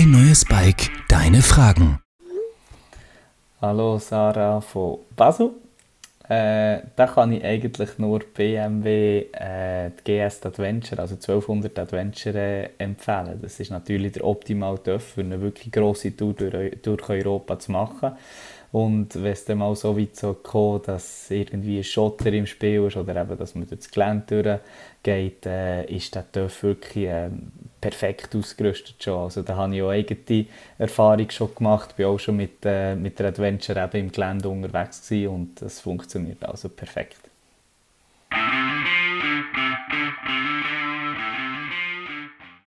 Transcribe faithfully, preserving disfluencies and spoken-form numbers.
Dein neues Bike, deine Fragen. Hallo Sarah von Basel. Äh, da kann ich eigentlich nur B M W äh, die G S Adventure, also zwölfhundert Adventure, äh, empfehlen. Das ist natürlich der optimale TÜV für eine wirklich grosse Tour durch, Eu- durch Europa zu machen. Und wenn es dann mal so weit so kommt, dass irgendwie ein Schotter im Spiel ist oder eben, dass man durch das Gelände durchgeht, äh, ist der TÜV wirklich äh, perfekt ausgerüstet schon. Also da habe ich auch eigene Erfahrung schon gemacht, bin auch schon mit, äh, mit der Adventure eben im Gelände unterwegs gewesen und das funktioniert also perfekt.